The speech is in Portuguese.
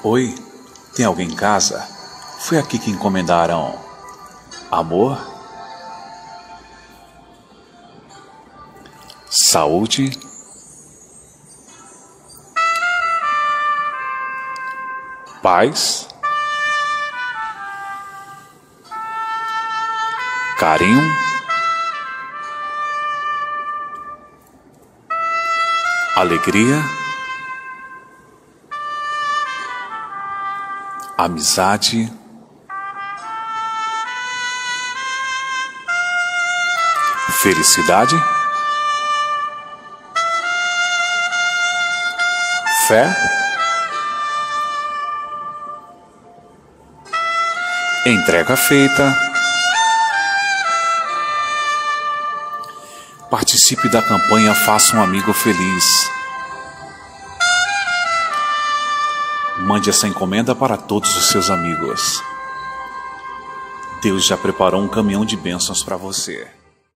Oi, tem alguém em casa? Foi aqui que encomendaram amor, saúde, paz, carinho, alegria, amizade, felicidade, fé, entrega feita. Participe da campanha Faça um Amigo Feliz. Mande essa encomenda para todos os seus amigos. Deus já preparou um caminhão de bênçãos para você.